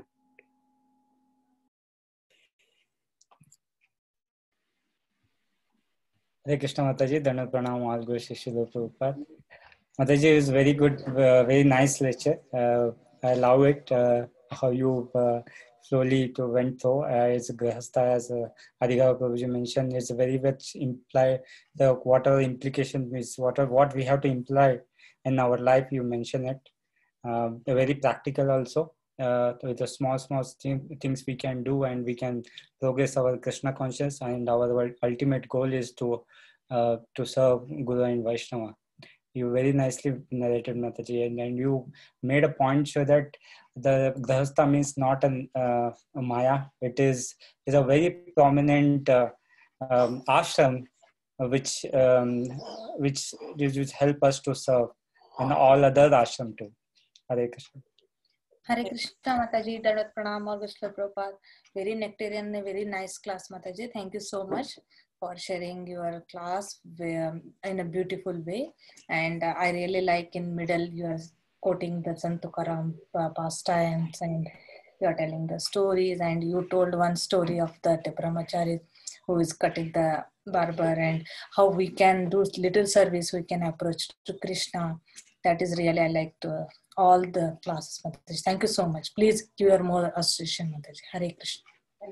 Hare Krishna Mataji, Dhanad Pranam, all Guru Srila Prabhupada. Mataji, is very good, uh, very nice lecture. Uh, I love it, uh, how you uh, slowly to went through. Uh, it's Grahastha, as uh, Adhika Prabhuji mentioned, it's very much imply the what are the implications is what are what we have to imply in our life. You mentioned it. Uh, very practical also. Uh, with the small, small thing, things we can do, and we can progress our Krishna conscious, and our ultimate goal is to uh, to serve Guru and Vaishnava. You very nicely narrated, Mataji, and, and you made a point so that the Grahastha means not an, uh, a Maya. It is is a very prominent uh, um, ashram, which um, which which help us to serve, and all other ashram too. Hare Krishna. Hare Krishna Mataji, Dhanad Pranam, all Srila Prabhupada. Very nectarian, very nice class, Mataji. Thank you so much for sharing your class in a beautiful way. And uh, I really like in middle you are quoting the Sant Tukaram uh, pastimes, and you are telling the stories, and you told one story of the Brahmachari who is cutting the barber, and how we can do little service we can approach to Krishna. That is really I like to, all the classes, Mataji. Thank you so much. Please give your more association, Mataji. Hare Krishna.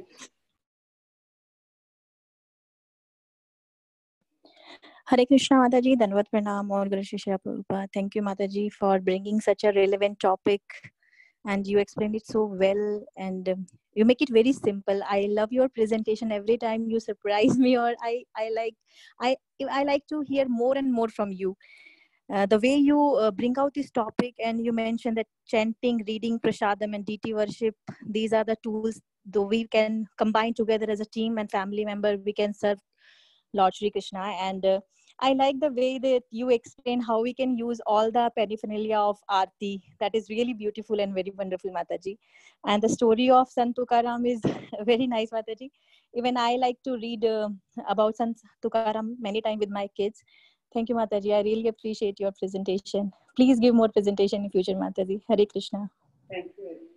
Hare Krishna, Mataji. Dandavat Pranam, all Guru Shishya Prabhupada. Thank you, Mataji, for bringing such a relevant topic, and you explained it so well, and um, you make it very simple. I love your presentation. Every time you surprise me, or I, I like, I, I like to hear more and more from you. Uh, the way you uh, bring out this topic, and you mentioned that chanting, reading, prasadam, and deity worship, these are the tools though we can combine together as a team and family member. We can serve Lord Shri Krishna. And uh, I like the way that you explain how we can use all the paraphernalia of Aarti. That is really beautiful and very wonderful, Mataji. And the story of Sant Tukaram is very nice, Mataji. Even I like to read uh, about Sant Tukaram many times with my kids. Thank you, Mataji. I really appreciate your presentation. Please give more presentation in future, Mataji. Hare Krishna. Thank you very much.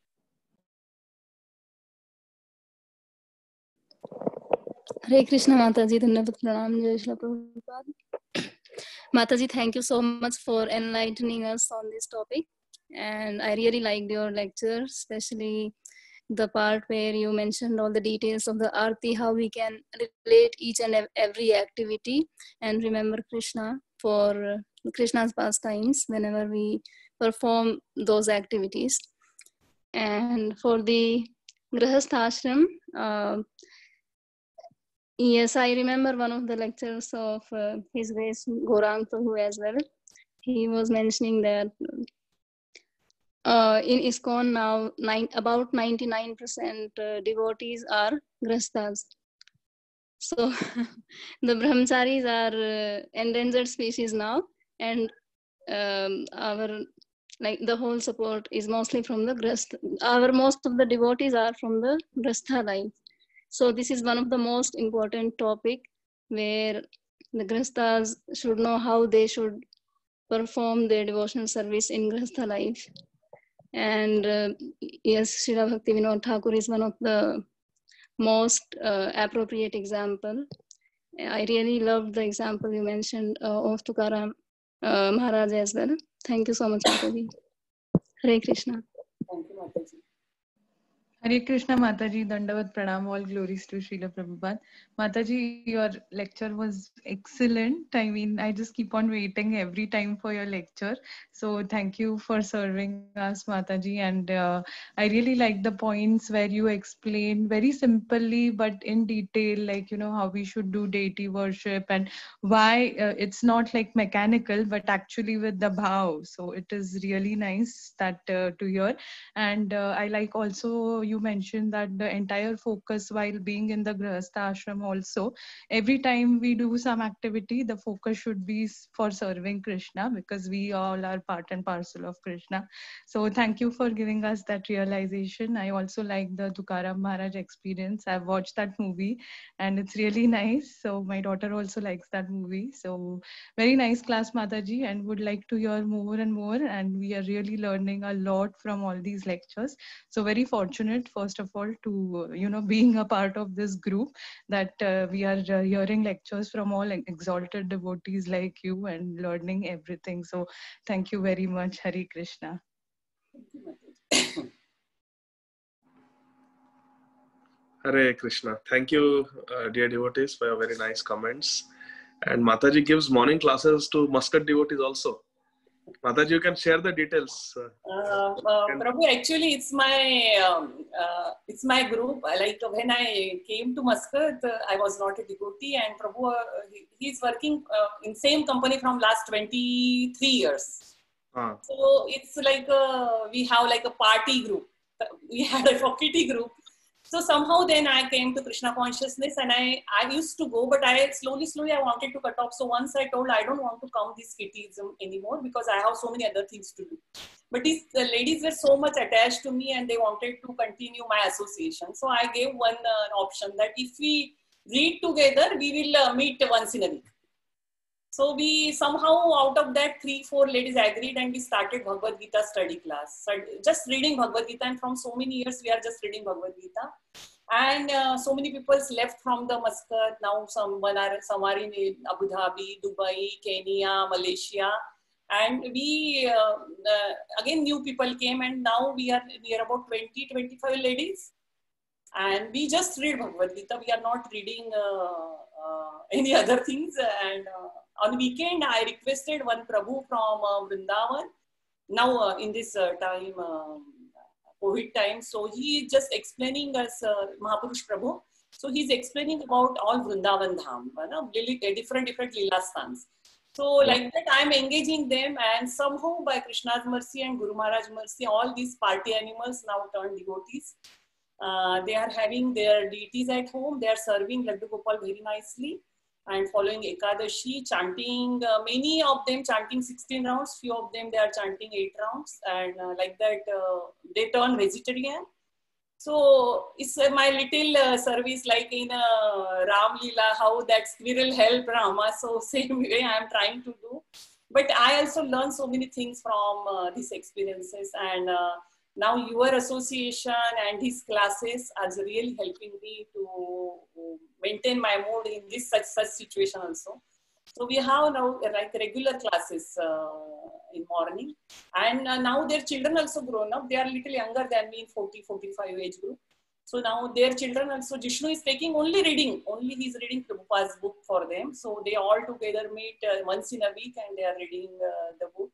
Hare Krishna, Mataji. Dandavat Pranam, Jai Shri Prabhupada. Mataji, thank you so much for enlightening us on this topic. And I really liked your lecture, especially the part where you mentioned all the details of the Aarti, how we can relate each and every activity and remember Krishna for Krishna's pastimes whenever we perform those activities. And for the Grahastha Ashram, uh, yes, I remember one of the lectures of uh, His Grace Gaurang Prabhu as well. He was mentioning that uh, in ISKCON now, nine, about ninety-nine percent uh, devotees are Grahasthas. So the Brahmacharis are uh, endangered species now, and um, our like the whole support is mostly from the Grahastha. Our most of the devotees are from the Grahastha life. So this is one of the most important topic where the Grahasthas should know how they should perform their devotional service in Grahastha life. And uh, yes, Srila Bhakti Vinod Thakur is one of the most uh, appropriate example. I really loved the example you mentioned uh, of Tukaram uh, Maharaj as well. Thank you so much, Mataji. Hare Krishna. Thank you, Mataji. Hare Krishna, Mataji. Dandavat Pranam, all glories to Srila Prabhupada. Mataji, your lecture was excellent. I mean, I just keep on waiting every time for your lecture. So thank you for serving us, Mataji. And uh, I really like the points where you explain very simply but in detail, like, you know, how we should do deity worship and why uh, it's not like mechanical, but actually with the bhav. So it is really nice that uh, to hear. And uh, I like also you mentioned that the entire focus while being in the Grahastha Ashram also, every time we do some activity, the focus should be for serving Krishna, because we all are part and parcel of Krishna. So thank you for giving us that realization. I also like the Tukaram Maharaj experience. I've watched that movie and it's really nice. So my daughter also likes that movie. So very nice class, Mataji, and would like to hear more and more. And we are really learning a lot from all these lectures. So very fortunate, first of all, to, you know, being a part of this group, that uh, we are uh, hearing lectures from all exalted devotees like you and learning everything. So thank you very much. Hare Krishna. Hare Krishna. Thank you, uh, dear devotees, for your very nice comments. And Mataji gives morning classes to Muscat devotees also. Mataji, you can share the details. Uh, Uh, uh, Prabhu, actually, it's my um, uh, it's my group. Like when I came to Muscat, uh, I was not a devotee, and Prabhu, uh, he, he's working uh, in same company from last twenty-three years. uh. So it's like a, we have like a party group. We had a kitty group. So somehow then I came to Krishna consciousness, and I, I used to go, but I slowly, slowly I wanted to cut off. So once I told I don't want to come this kittyism anymore because I have so many other things to do. But these, the ladies were so much attached to me and they wanted to continue my association. So I gave one uh, option that if we read together, we will uh, meet once in a week. So we somehow out of that three, four ladies agreed and we started Bhagavad Gita study class. So just reading Bhagavad Gita, and from so many years we are just reading Bhagavad Gita. And uh, so many people left from the Muscat. Now some, are, some are in Abu Dhabi, Dubai, Kenya, Malaysia. And we, uh, uh, again, new people came, and now we are near about twenty, twenty-five ladies. And we just read Bhagavad Gita. We are not reading uh, uh, any other things. And uh, on weekend, I requested one Prabhu from uh, Vrindavan. Now uh, in this uh, time, uh, COVID time, so he is just explaining us uh, Mahapurush Prabhu. So he's explaining about all Vrindavan Dham, you know, different different Leela Sthans. So like that, I'm engaging them, and somehow by Krishna's mercy and Guru Maharaj's mercy, all these party animals now turned devotees. Uh, they are having their deities at home. They are serving Laddu Gopal very nicely and following Ekadashi, chanting, uh, many of them chanting sixteen rounds, few of them they are chanting eight rounds, and uh, like that uh, they turn vegetarian. So it's uh, my little uh, service, like in uh, Ram Leela, how that squirrel helped Rama. So same way I am trying to do. But I also learned so many things from uh, these experiences, and uh, now your association and his classes are really helping me to maintain my mood in this such such situation also. So we have now like regular classes uh, in morning, and uh, now their children also grown up. They are a little younger than me in forty, forty-five age group. So now their children also, Jishnu is taking only reading, only he's reading Prabhupada's book for them. So they all together meet uh, once in a week and they are reading uh, the book.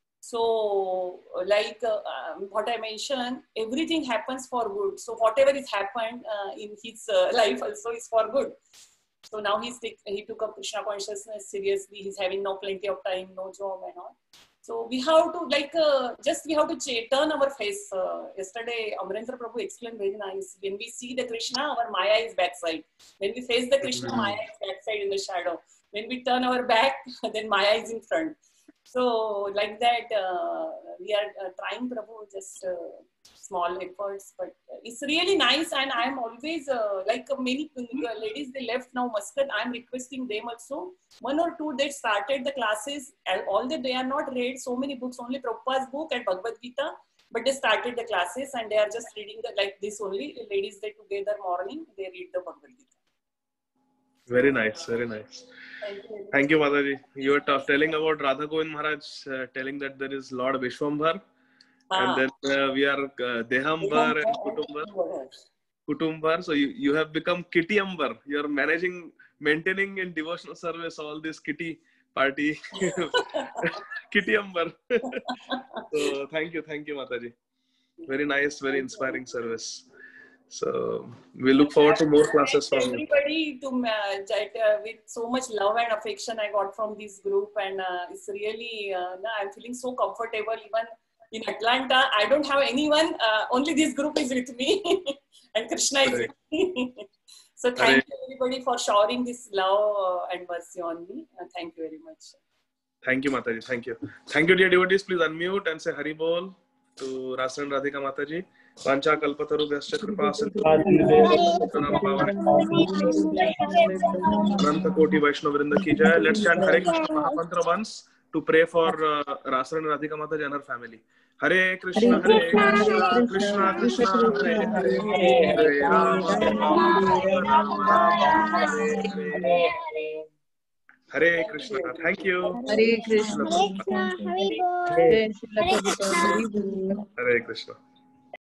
So like uh, um, what I mentioned, everything happens for good. So whatever is happened uh, in his uh, life also is for good. So now he's take, he took up Krishna consciousness seriously. He's having now plenty of time, no job and all. So we have to like, uh, just we have to turn our face. Uh, yesterday, Amarendra Prabhu explained very nice. When we see the Krishna, our Maya is backside. When we face the Krishna, Maya is backside in the shadow. When we turn our back, then Maya is in front. So like that, uh, we are uh, trying Prabhu, just uh, small efforts, but it's really nice. And I'm always uh, like uh, many uh, ladies, they left now Muscat. I'm requesting them also. One or two that started the classes, although they are not read so many books, only Prabhupada's book and Bhagavad Gita, but they started the classes and they are just reading the, like this only. Ladies, they together morning, they read the Bhagavad Gita. Very nice, very nice. Thank you, Thank you, Mataji. You were telling about Radha Govind Maharaj, uh, telling that there is Lord Vishwambar, ah. and then uh, we are uh, Dehambar and Kutumbar. Kutumbar. So you, you have become Kitty Ambar. You are managing, maintaining in devotional service all this kitty party. Kitty Ambar. So thank you, thank you, Mataji. Very nice, very inspiring service. So we look forward to more classes from you. Everybody to uh, uh, with so much love and affection I got from this group, and uh, it's really uh, I'm feeling so comfortable. Even in Atlanta, I don't have anyone. Uh, only this group is with me, and Krishna is with me. So thank Hare. you everybody for showering this love uh, and mercy on me. And thank you very much. Thank you, Mataji. Thank you. Thank you, dear devotees. Please unmute and say Hari Bol to Rasa and Radhika Mataji. Pancha kalpataru vyascha kripa sindhu Ananta Koti Vaishnava Vrinda ki jai. Let's chant Hare Krishna Mahamantra once to pray for uh, Rasa and Radhika Mataji and her family. Hare Krishna, Hare Krishna, Krishna Krishna, Hare Hare, Hare Rama, Rama Rama, Hare Hare. Hare Krishna. Thank you. Hare Krishna. Hare Krishna. Hare Krishna. Hare Krishna.